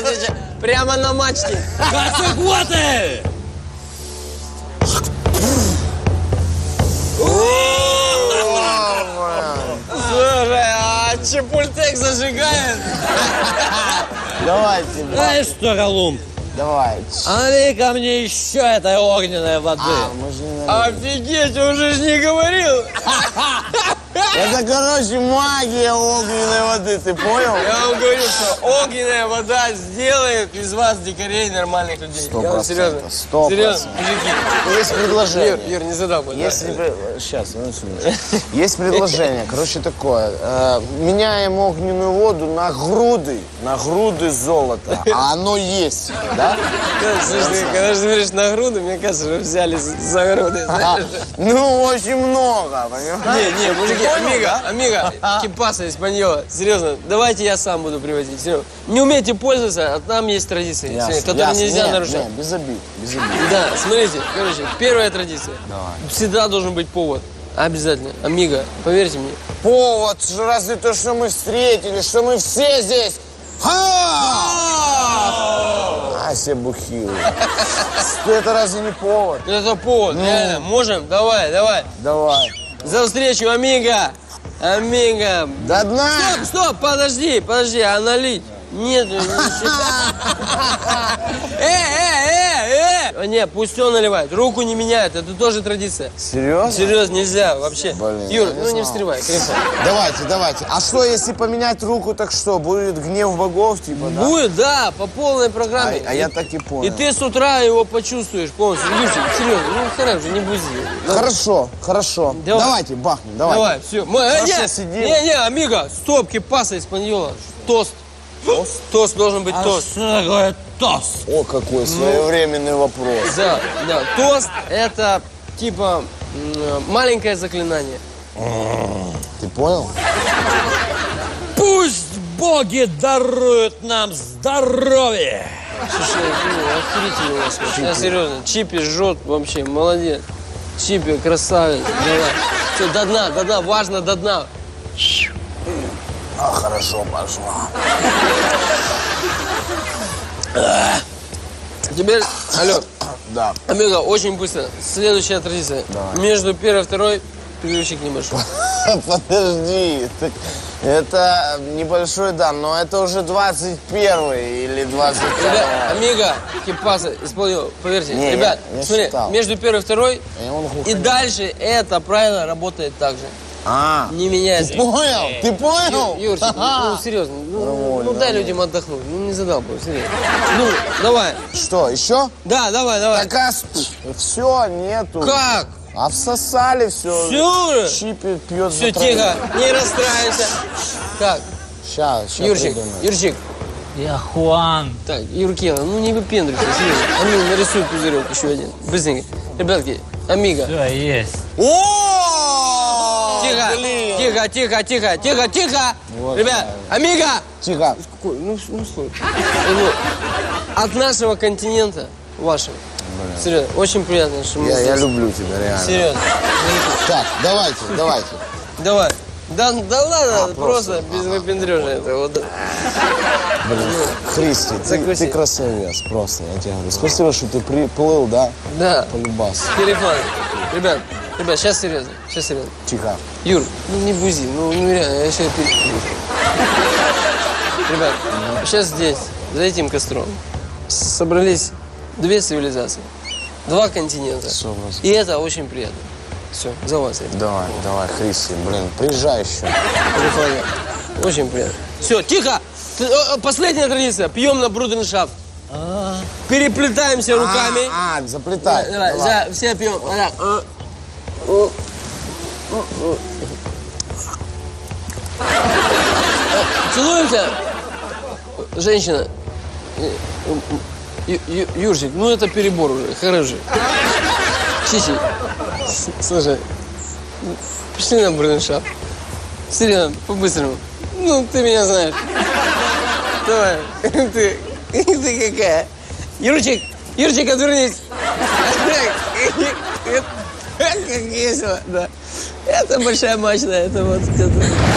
отвечаю. Прямо на мачте. Кацуквоты! Слушай, а Чепультек зажигает? Давайте, Знаешь что, Голум? давай. Налей ко мне еще этой огненной воды. Мы же не налили. Офигеть, он же ж не говорил. Это, короче, магия огненной воды, ты понял? Я вам говорю, что огненная вода сделает из вас дикарей нормальных людей. Я вам серьезно. 100%. Серьезно, мужики. Есть предложение. Юр, не задал бы. Сейчас, есть предложение, короче, такое. Меняем огненную воду на груды золота. А оно есть, да? Слушай, когда же говоришь на груды, мне кажется, что взяли за груды. знаешь. Ну, очень много, понимаешь? Не, мужики, амиго, кипаса испаньола. Серьезно, давайте я сам буду привозить. Серьезно. Не умеете пользоваться, а там есть традиции, которые нельзя нарушать. Без обид. Да, смотрите, короче, первая традиция. Давай. Всегда должен быть повод. Обязательно. Амиго, поверьте мне. Повод, разве то, что мы встретились, что мы все здесь. Ася бухила. Это разве не повод? Это повод, реально. Можем? Давай. Давай. За встречу, амиго! Амиго! До дна! Стоп, подожди, а налить? Нет, Не, пусть он наливает. Руку не меняет, это тоже традиция. Серьезно? Серьезно, нельзя вообще. Блин, Юр, я не ну не знал. встревай, крепко. Давайте. А что, если поменять руку, так что? Будет гнев богов, типа, да? Будет, да, по полной программе. А я так и понял. И ты с утра его почувствуешь полностью. Юрчик, серьезно, ну хорошо, не бузи. Хорошо. Давайте, бахнем, Давай, все. сидим. Не, амиго, стоп, кипаса испаньола. Тост. Тост должен быть тост. Что такое тост? О, какой своевременный вопрос. Да. Тост это типа маленькое заклинание. Ты понял? Пусть боги даруют нам здоровье. Слушай, охерительно у вас. Я серьезно, Чипи жжет вообще, молодец. Чипи, красавец, давай. Все, до дна, важно до дна. Хорошо пошла. Теперь, алло, Да. амиго, очень быстро. Следующая традиция. Давай. Между первой и второй перерывчик небольшой. Подожди. Это небольшой, да, но это уже 21-й или 22-й. Ребят, амиго, кипаса исполнил, поверьте. Не, Ребят, я смотри, считал. между первой и второй Он глухой. и дальше это правило работает так же. Не меняется. Ты понял? Юрчик, ну серьезно, ну дай людям отдохнуть. Ну не задал бы, серьезно. Ну, давай. Что, еще? Да, давай. Так, все, нету. Как? А всосали все. Все? Чипи пьет. Все, тихо, не расстраивайся. Как? Сейчас Юрчик, придумаем. Юрчик. Я Хуан. Так, Юркела, ну не выпендривайся, серьезно. Амиго, нарисуй пузырек еще один. Быстренько. Ребятки, амиго. Все есть. О! Тихо, тихо. Вот, Ребят, амиго. Тихо. Ну, стой. От нашего континента, вашего. Серьезно, очень приятно, что мы Я здесь. люблю тебя, реально. Серьезно. Так, давайте. Давай. Да ладно, просто без выпендрежа это вот. Блин, Христи, Закуси. ты красавец, просто, я тебе говорю. Спасибо, что ты приплыл, да? Да. Полюбас. Телефон. Ребят, сейчас серьезно. Тихо. Юр, ну не бузи, ну реально, я сейчас Ребят, сейчас здесь, за этим костром, собрались две цивилизации, два континента. И это очень приятно. Все, за вас. Давай, Христи, блин, приезжай еще. Очень приятно. Все, тихо! Последняя традиция. Пьем на брудершафт. Переплетаемся руками. Заплетай. Давай. Все пьем. Целуемся. Женщина. Юрчик, ну это перебор уже. Хороший. Чичи. Слушай, пошли на брудершафт. Серьезно, по-быстрому. Ну, ты меня знаешь. Давай. Ты какая? Юрчик, отвернись. Как весело, да. Это большая мачта, это вот где-то.